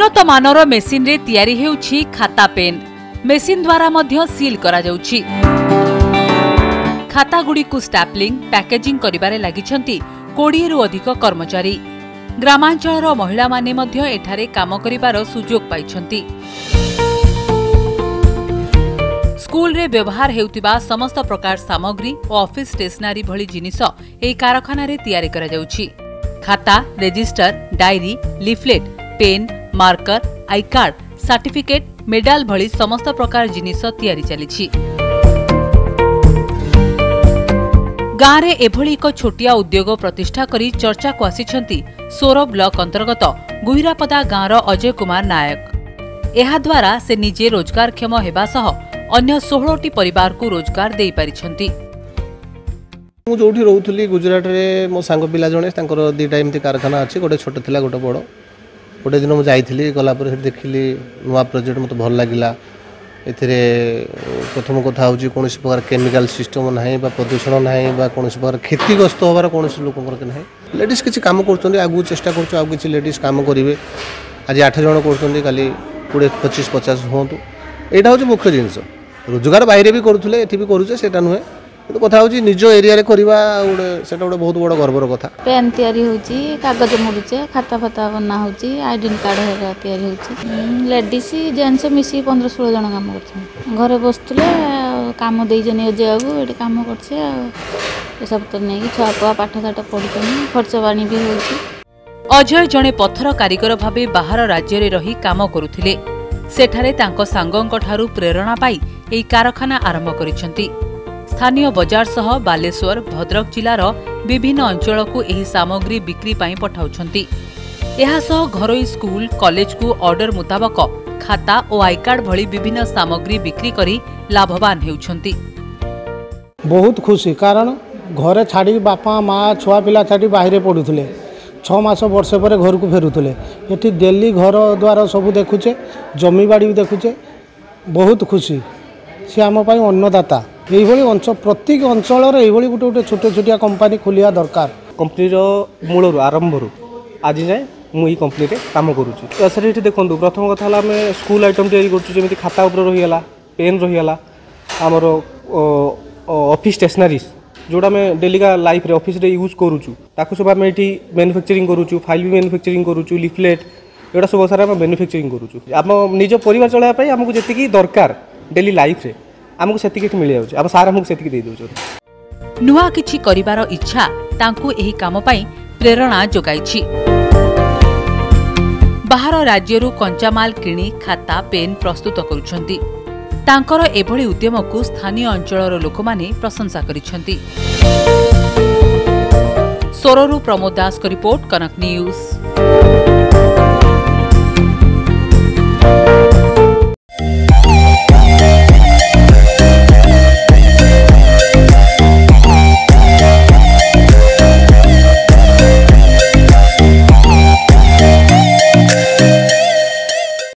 उन्नत मानर मेसिन रे तैयारी हेउछि खाता पेन। मेसिन द्वारा मध्य सील करा जाउछि। खाता गुडी को स्टैपलिंग पैकेजिंग करिबारे लागिछंती 20 रु अधिक कर्मचारी। ग्रामांचलर महिला माने मध्य एठारे काम करिबार सुजोग पाइछंती। स्कूल रे व्यवहार हेउतिबा समस्त प्रकार सामग्री और ऑफिस स्टेशनरी भली जिनिस एही कारखाना रे तैयारी करा जाउछि। खाता, register, diary, leaflet, pen, marker, I card, certificate, medal भली समस्त प्रकार जिनिस तैयारी चलिछि। गाँव रे एभली एक छोटिया उद्योग प्रतिष्ठा करी चर्चा को आसिछंती सोर ब्लॉक अंतर्गत गुहिरापदा गाँव अजय कुमार नायक। एहा द्वारा से निजे रोजगारक्षम हेबा सह अन्य 16टी परिवार को रोजगार दे पारिछंती। मु जोठी रहउथली गुजरात रे मो सांग पिला जणे तांकर दीटा एमती कारखाना अछि। गोटे छोट थिला गोटे बड़। गोटे दिन मु जाइथिली गला पर देखिली नुवा प्रोजेक्ट मते भल लागिला। एथिरे प्रथम कथा होची कोनोसी प्रकार केमिकल सिस्टम नाही बा प्रदूषण नाही बा कोनोसी प्रकार क्षतिग्रस्त होबार कोनोसी लोकंकर के नाही। लेडीज किछि काम करछन्ती आगु चेष्टा करछु आ किछि लेडीज काम करिवे। आज 8 जण करछन्ती काली 20 25 50 होंतु। एटा होची मुख्य जिंस। रोजगार बाहर भी करूथले एठी भी करूचे सेटा नुहे। तो कथा होची निज एरिया रे करबा ओडे सेटा ओडे बहुत बड़ गर्वर कथा। पेन तयारी होची, कागज मुडुचे, खाता फता बना होची, आईडेंटिटी कार्ड हेरा तयारी होची। लेडीज जेंट्स मिसी 15 16 जण काम करछन। घरे बसतले काम देई जने जाबू एठी काम करछे आ सब त नै कि छुआ पाठ साठ पढितनी खर्च बाणी भी होची। अजय जणे पत्थर कारीगर भाबे बाहर राज्य रे रही काम करूथिले। सेठारे तांको सांगंक ठारू प्रेरणा पाई एई कारखाना आरंभ करिसंती। स्थानीय बजार सह बालेश्वर भद्रक जिलार विभिन्न अंचल को एही सामग्री बिक्री पाई पठाउछंती। एहा सह घरोई स्कूल कॉलेज को ऑर्डर मुताबक खाता और आई कार्ड भली विभिन्न सामग्री बिक्री करी लाभवान हेउछंती। बहुत खुशी कारण घरे छाड़ी बापा माँ छुआ पिला छाड़ी बाहर पढ़ुले 6 मास वर्ष पर घर को फेरुले। ये डेली घर द्वार सब देखुचे, जमी बाड़ी भी देखुचे। बहुत खुशी सी आम अन्नदाता। ये प्रत्येक अंचल गोटे गोटे छोटे छोटिया कंपनी खोलिया दरकार। कंपनी मूल आरंभ आज जाए मुझे कंपनी काम करुँच। सर ये देखो प्रथम कथा आम स्कूल आइटम तैयारी करमी खाता उपर रहीगला, पेन रहीगला, आमर ऑफिस स्टेशनरीज जोड़ा मैं डेलिका लाइफ रे ऑफिस रे यूज करूँ ताकू सब आम ये मैन्युफैक्चरिंग करूँ, फाइल भी मैन्युफैक्चरिंग करूँ, लिफलेट एटा सब सारा आम मैन्युफैक्चरिंग करूँ। आम निज परिवार चलाइबा आमको जी दरकार डेली लाइफ रे आमको सेतिकी मिल जाउछ। आम सारा हमको सेतिकी दे दउछ। नुआ किछि करिवार इच्छा तांकू एही काम पाई प्रेरणा जोगाइछि। बाहर राज्यरू कंचामाल किणी खाता पेन प्रस्तुत करुछंती। तांकर एभली उद्यम को स्थानीय अंचलर लोकमाने प्रशंसा करिछंती। सोररू प्रमोद दास को रिपोर्ट, कनक न्यूज।